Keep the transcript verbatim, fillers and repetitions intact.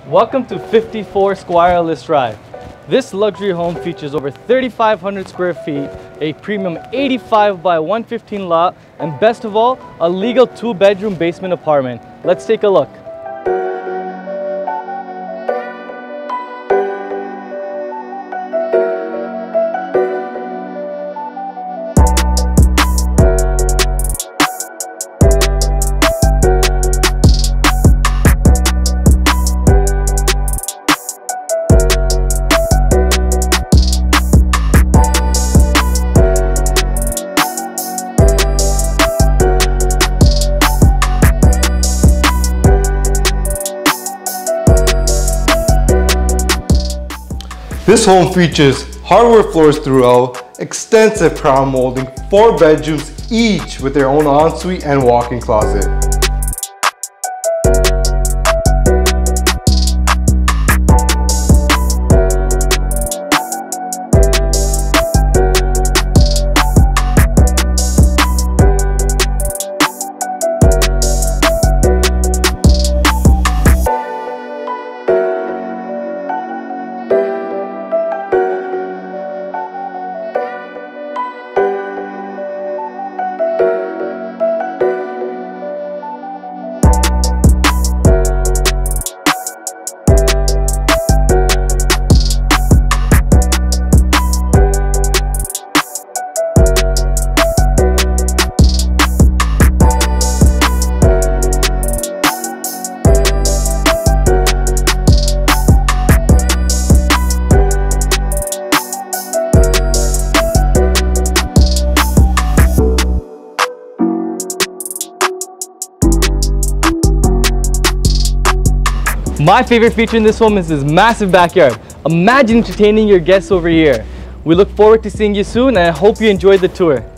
Welcome to fifty-four Squire Ellis Drive. This luxury home features over thirty-five hundred square feet, a premium eighty-five by one fifteen lot, and best of all, a legal two bedroom basement apartment. Let's take a look. This home features hardwood floors throughout, extensive crown molding, four bedrooms each with their own ensuite and walk-in closet. My favorite feature in this home is this massive backyard. Imagine entertaining your guests over here. We look forward to seeing you soon, and I hope you enjoyed the tour.